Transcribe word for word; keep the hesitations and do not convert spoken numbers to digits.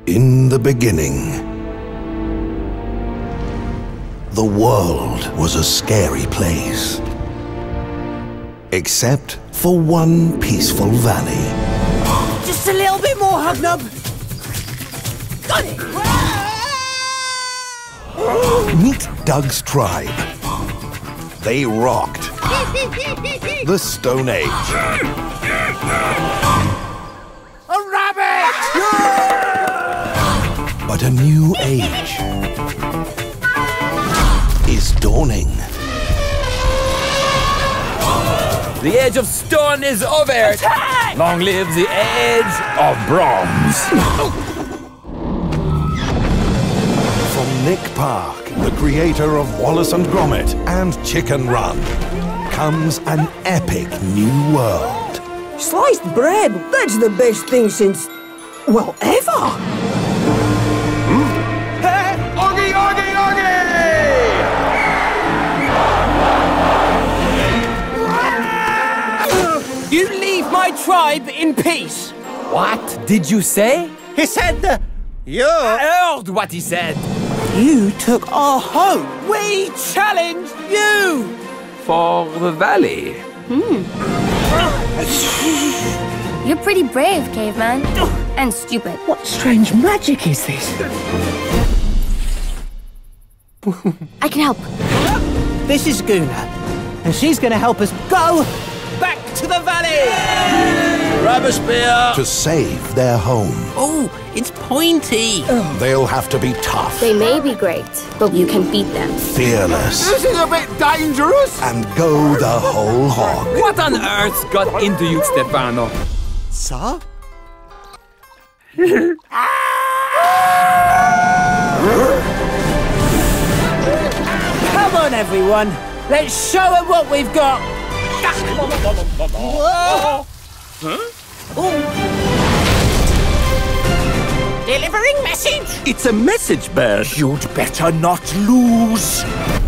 In the beginning, the world was a scary place. Except for one peaceful valley. Just a little bit more, Hognob. Got it! Meet Doug's tribe. They rocked the Stone Age. A rabbit! But a new age is dawning. The age of stone is over. Attack! Long live the age of bronze. From Nick Park, the creator of Wallace and Gromit and Chicken Run, comes an epic new world. Sliced bread, that's the best thing since, well, ever. Hey, Augie, Augie, Augie! You leave my tribe in peace. What did you say? He said, uh, you... I heard what he said. You took our home. We challenge you. For the valley. You're pretty brave, caveman. And stupid. What strange magic is this? I can help. This is Guna, and she's going to help us go back to the valley. Grab a spear. To save their home, Oh, it's pointy. they'll have to be tough, They may be great, but you can beat them. fearless, This is a bit dangerous. and go the whole hog. What on earth got into you, Stefano? Sir? Come on, everyone. Let's show them what we've got. Whoa. Delivering message. It's a message, Bear. You'd better not lose.